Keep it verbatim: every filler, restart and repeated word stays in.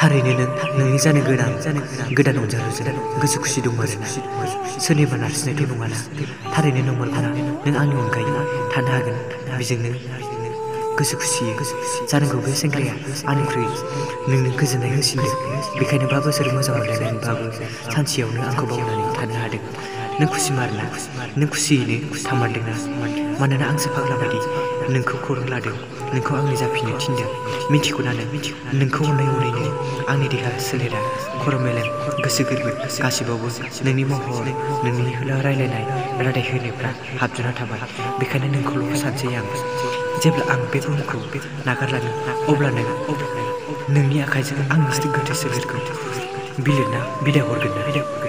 थारैनो नों नोंनि जानो गोनां गोदान अनजालुजों गोसो खुसि दं आरोना सोरनिबा नारसिननायथ' नङाना थारैनो नंमारगौना नों आंनि अनगायै थानो हागोन बेजोंनो गोसो खुसियै जानांगौ बे सेंग्राया आंनिख्रुइ नोंनो गोजोननाय होसिनदों बेखायनो बा बोसोर मोजां मोनलायनानैबाबो सानसेयावनो आंखौ बावनानै थानो हादों नों खुसिमारना नों खुसियैनो थामारदोंना मानोना आंसो फाग्ला बायदि नोंखौ खौरां लादों नोंखौ आंनि जाफिननो थिनदों मिथिगौना नों नोंखौ अननाय अनैनो आंनि देहा सोलेरा खर' मेलेम गोसो गोरबो गासिबावबो नोंनि महर नोंनि होला रायलायनाय रादाय होनायफ्रा हाबजोबना थाबाय बेखायनो नोंखौल' सानसै आं जेब्ला आं बे बुहुमखौ नागारलाङो अब्लानो नोंनि आखाइजों आंनि गोथै सोलेरखौ बिलिरना बिदाय हरगोन ना